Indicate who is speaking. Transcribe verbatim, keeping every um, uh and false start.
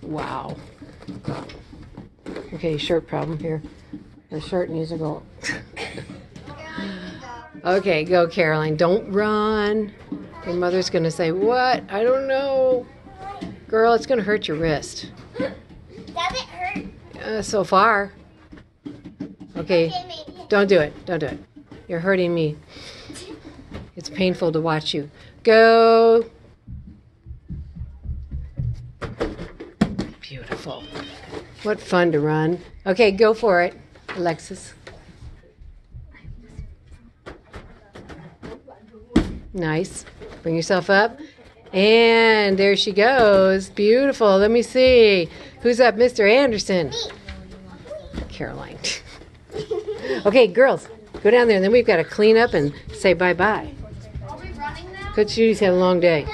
Speaker 1: Wow. Okay, shirt problem here. The shirt needs to go. Okay, go, Caroline. Don't run. Your mother's going to say, what? I don't know. Girl, it's going to hurt your wrist.
Speaker 2: Does it hurt?
Speaker 1: Uh, so far. Okay, don't do it. Don't do it. You're hurting me. It's painful to watch you. Go. Beautiful. What fun to run. Okay, go for it, Alexis. Nice. Bring yourself up. And there she goes. Beautiful. Let me see. Who's up? Mister Anderson.
Speaker 2: Me.
Speaker 1: Caroline. Okay, girls, go down there, and then we've got to clean up and say bye-bye.
Speaker 2: Are we running now?
Speaker 1: Coach Judy's had a long day.